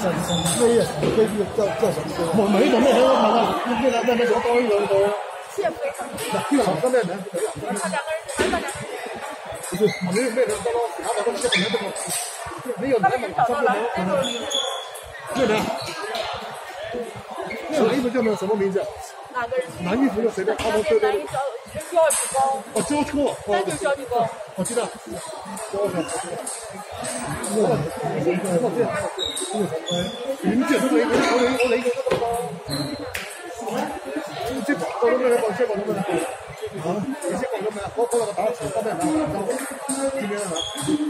飞啊，飞叫什么飞？我每种面条都看到，面条在那个高一楼都。 谢飞。 好的面条是没有。 我差两个人，还差两个人。 不是，没有面条到其他的东西不能这么。没有来马上不能。面条。那个衣服叫什么名字？ 哪个人？ 蓝衣服的谁的？他们对对。 焦皮糕。 哦，焦错。 那就是焦皮糕。 我知道。焦皮糕。我这样。你们这都没，我来一个这个包。这广东的，这广东的。啊，你这广东的，我那个打起，方便拿，这边拿。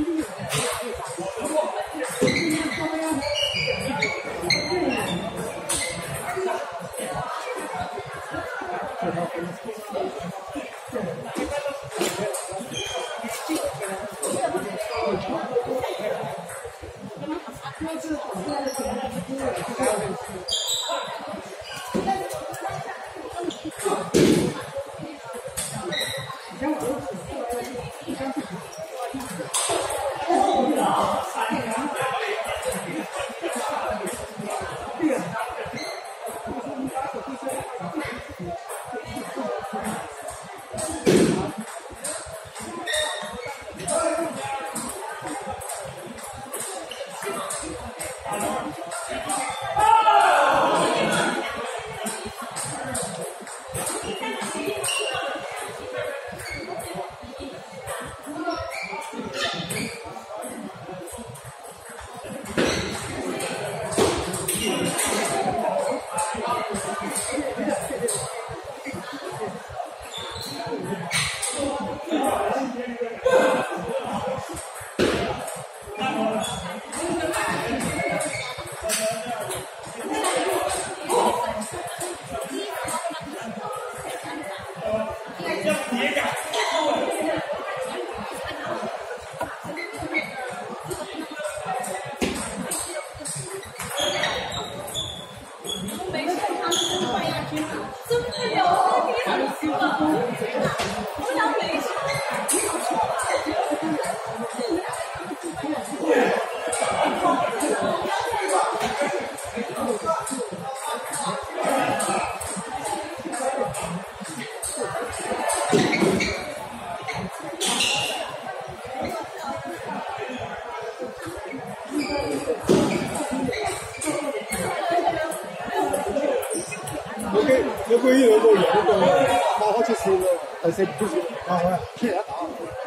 有個呢兩個人嗰個爆開出線喎，第四出線啊，係啊，出嚟一打。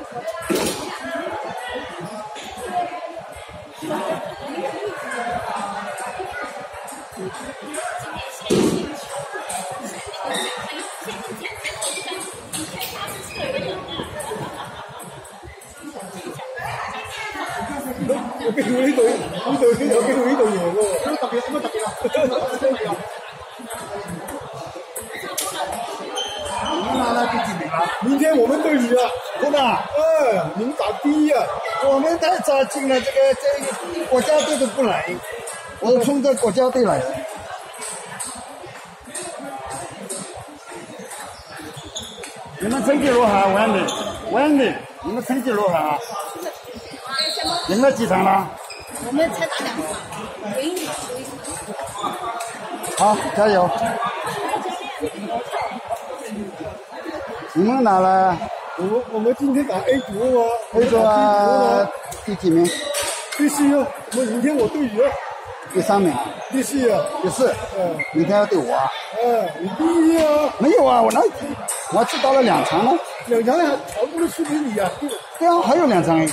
有機會呢隊有機會呢隊贏喎，特別乜特別啊？明天我们队里了，真的。你们打第一啊！ 我们太扎劲了，这个国家队都不来，我冲着国家队来。你们成绩如何？Wendy，你们成绩如何？赢了几场了？ 我们才打2场，赢1场。 好，加油！你们哪了？ 我们今天打 A 组啊 ，A 组啊，第几名？ 第4啊！明天我对你啊。 第3名。 第4啊。 第4。明天要对我啊。 你第1啊。 没有啊，我只打了2场了。 2场全部都输给你啊。 对啊，还有2场。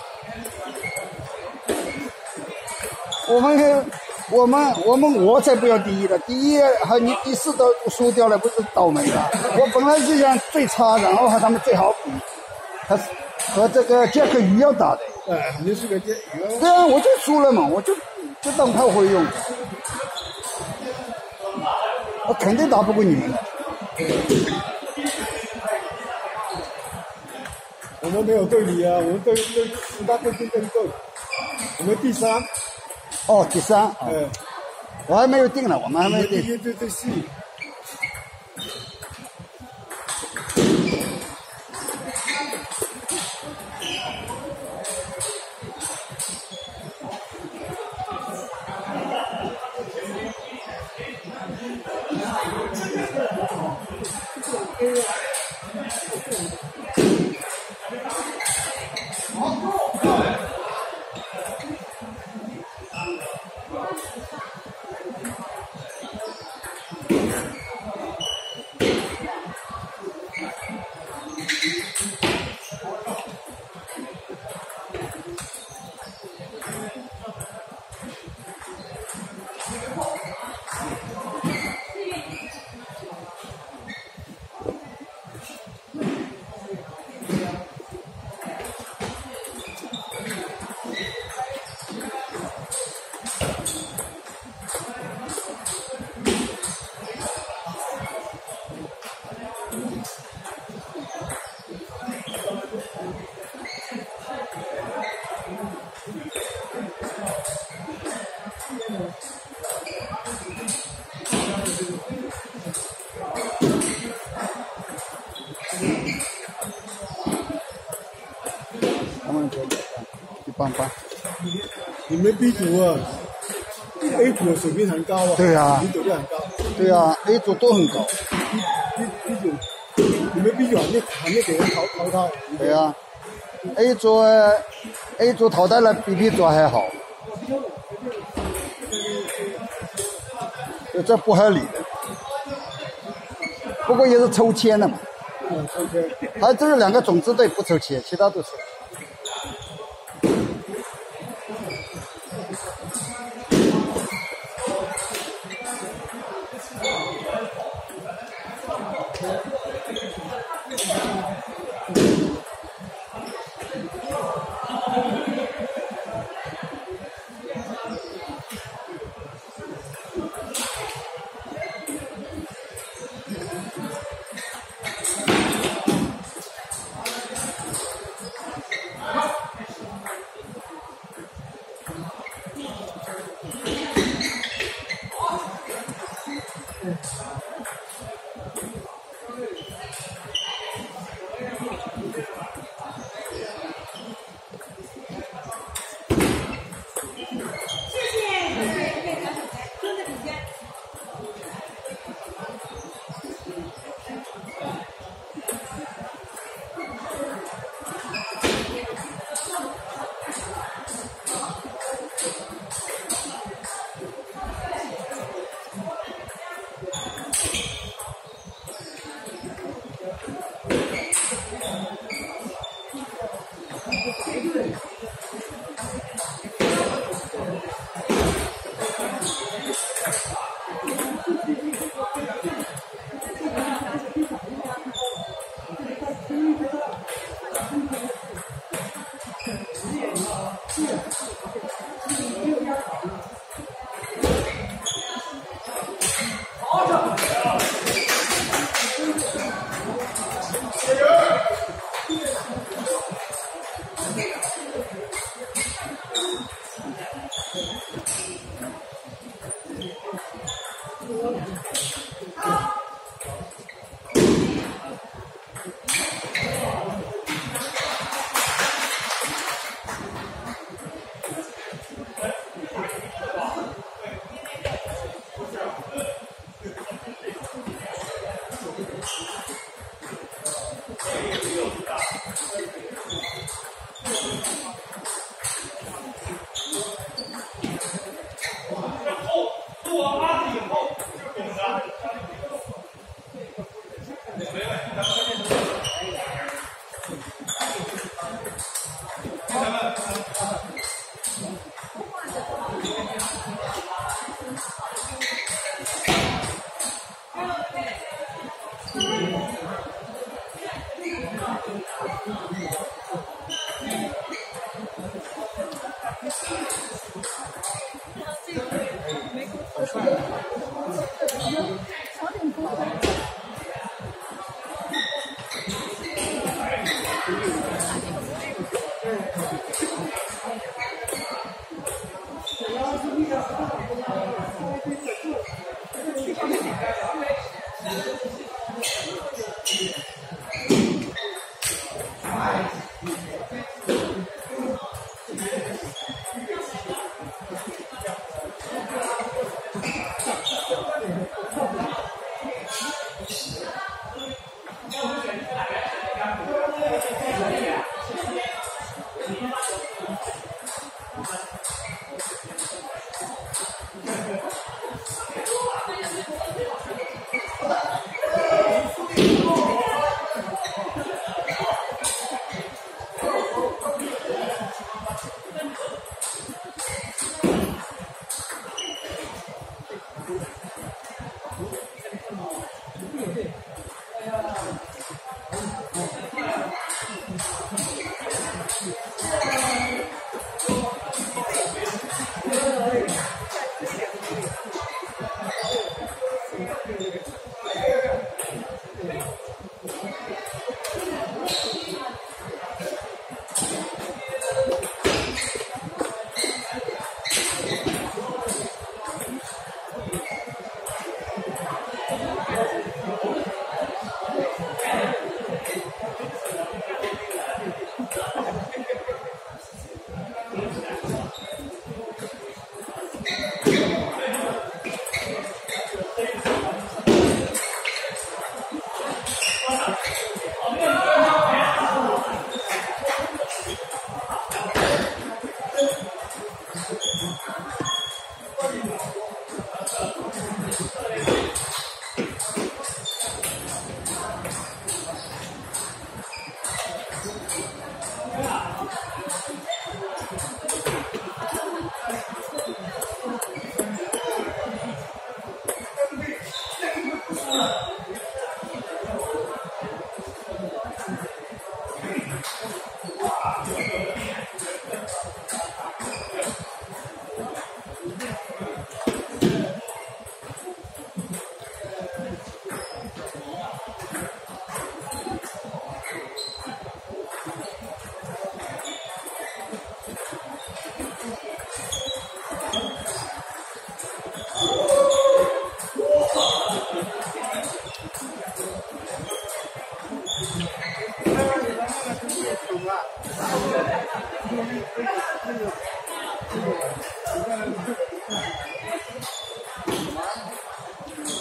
我才不要第1了，第1和你第4都输掉了，不是倒霉了？我本来是想最差，然后和他们最好比，他和这个杰克鱼要打的。 你是个杰克鱼。 对啊，我就输了嘛，我就当炮灰用，我肯定打不过你们。 我们没有对你啊，我们对其他队竞争队，我们第3。 哦，第3。我还没有定呢，我们还没有定。 第4。 他们说一般般。 你们 B 组啊 ，A 组的水平很高啊， 对啊比走率很高。 对啊 ，A 组都很高。 B 组，你们 B 组还没给人淘汰。 对啊 ，A 组淘汰了比 B 组还好，这不合理的。不过也是抽签的嘛。 抽签。 还只有2个种子队不抽签，其他都抽。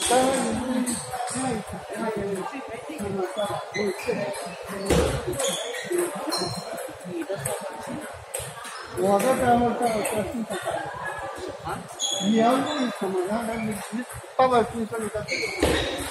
我这边在你要录什么？你爸爸就说你在这个。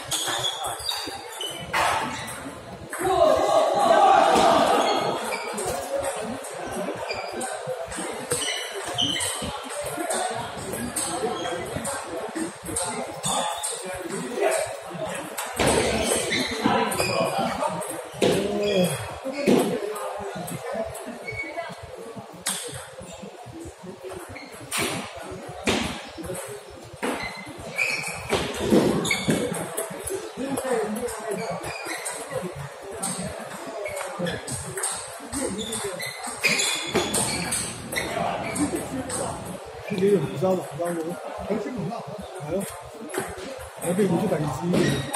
你又唔收唔收嘅，佢先唔收，係咯，我哋唔出第二支。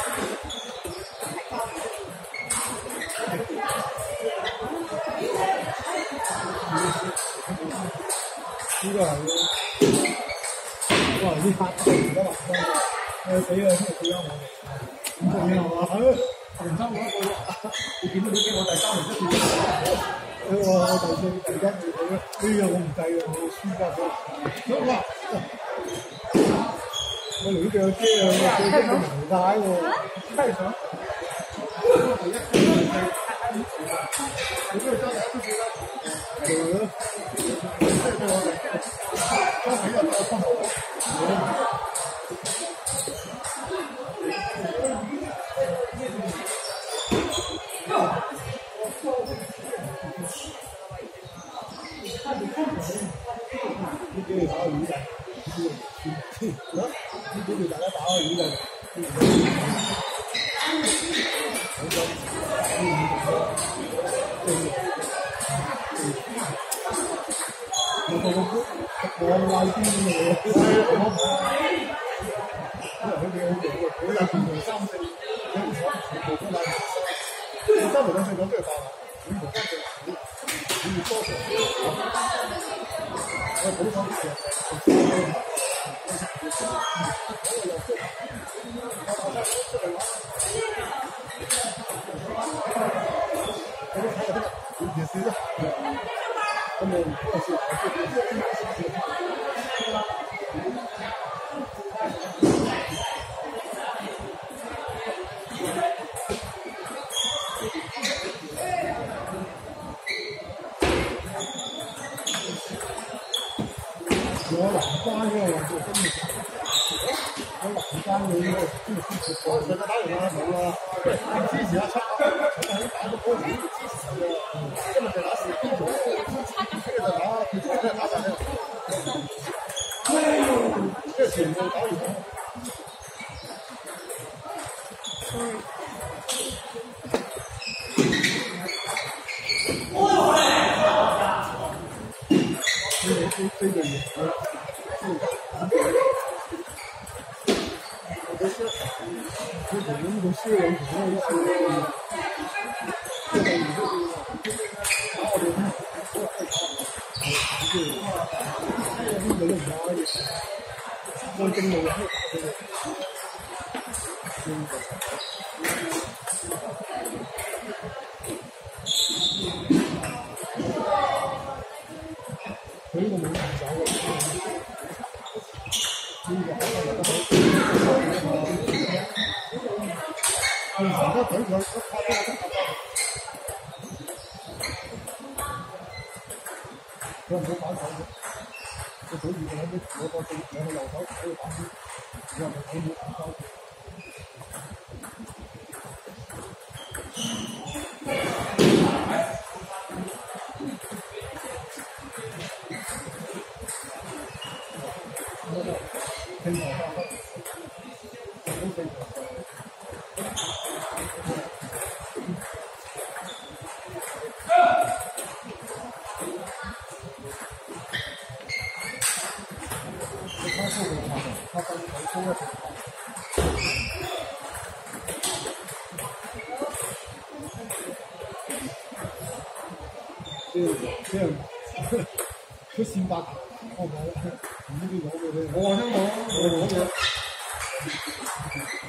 呢個係哇！呢拍而家話死啦！真係死咗我哋，咁仲要係嘛？人生我一個，你見到你我第三名一次。我第四、第一名佢，哎呀我唔制啊！我輸家咗。哇！我嚟呢隻車啊！我最驚無帶喎，真係想。你都係揸第一都記得。係咯。都睇入個方你俾你打個魚仔，你俾大家打個魚仔。我拉啲嘢，佢哋好有2、3、4，全部都拉。3、4、5、6、7、8，全部都係你多嘅。我補充啲嘢。也是的，他们不是。我老家呢，我就真的，我老家呢，就是我在这打有什么，机器啊，打个波机器的，根本在拿水滴酒，这个拿你在拿啥呀？这水都打有。这个也是，我都是，这个人都是人，可能一些，这个你这个，然后呢，这个人家也，我真的我这个，所以我们找我，这个好像等会儿他这个我唔好反手嘅，我早住就喺啲我個對兩個右手喺度打啲，然後我冇反手。聽我話，好正常。这样，出星巴克，我買啦，唔知邊攞嘅咧，我話香港，我攞嘅。